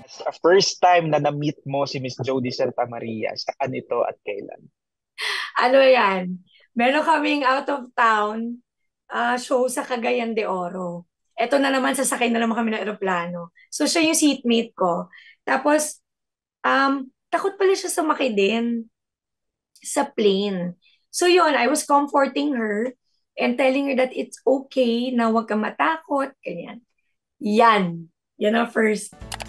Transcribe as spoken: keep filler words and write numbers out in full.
Sa first time na na-meet mo si Miss Jody Santa Maria, saan ito at kailan? Ano yan? Meron kaming out of town ah, show sa Cagayan de Oro. Eto na naman, sasakay na naman kami ng eroplano. So, siya yung seatmate ko. Tapos, um, takot pala siya sumakay din sa plane. So, yun, I was comforting her and telling her that it's okay na huwag kang matakot, ganyan. Yan. Yan ang first.